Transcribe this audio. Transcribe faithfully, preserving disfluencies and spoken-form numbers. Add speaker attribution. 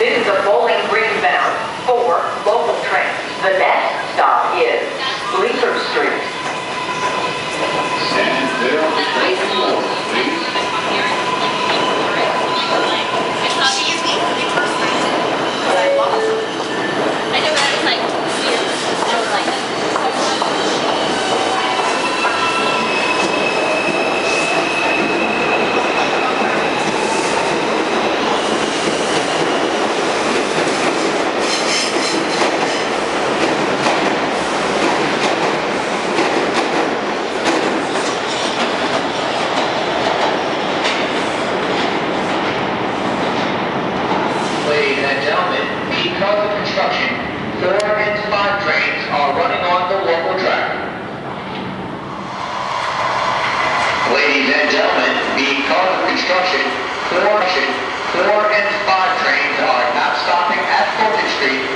Speaker 1: to the Bowling Green bound four local trains. The next stop is Bleecker Street.
Speaker 2: Stand clear of the station doors, please.
Speaker 3: Excuse me, the first person. I lost. I know that it's like weird. I was like,
Speaker 4: Ladies and gentlemen, because of construction, four and five trains are running on the local track. Ladies and gentlemen, because of construction, four, four and five trains are not stopping at Fulton Street